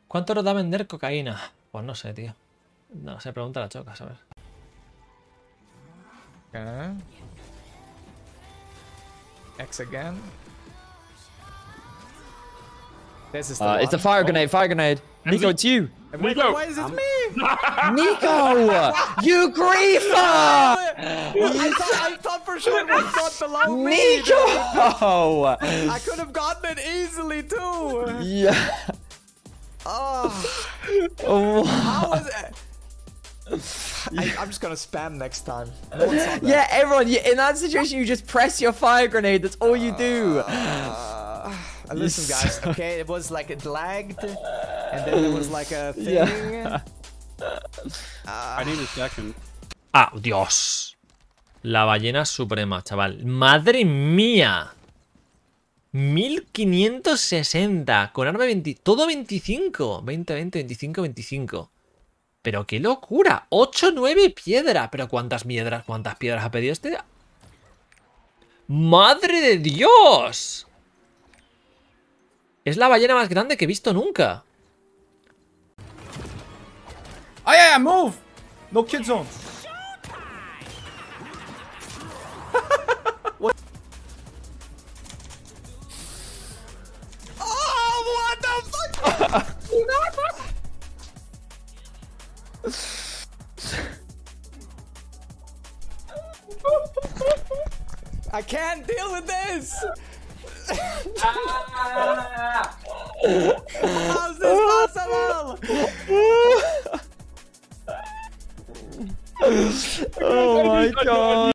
¿Cuánto nos da vender cocaína? Pues no sé, tío. No sé, pregunta a la Chocas, a ver. Okay. X again. This is the one. It's a fire grenade, fire grenade. Nico, it's you. Nico, why is it me? Nico! You griefer! I thought for sure it was not below me. Nico! I could have gotten it easily too. Yeah. Oh. How was it? I'm just gonna spam next time. Yeah, everyone, in that situation, you just press your fire grenade. That's all you do. Listen, guys, okay, it was like it lagged, and then there was like a thing. Yeah. I need a second. ¡Ah, Dios! La ballena suprema, chaval. ¡Madre mía! 1560. Con arma 20. Todo 25. 20, 20, 25, 25. Pero qué locura. 8, 9 piedras. Pero ¿cuántas piedras ha pedido este? ¡Madre de Dios! Es la ballena más grande que he visto nunca. Oh yeah, move! No kid zone. Oh, what the fuck? I can't deal with this. How's this possible? Oh my god.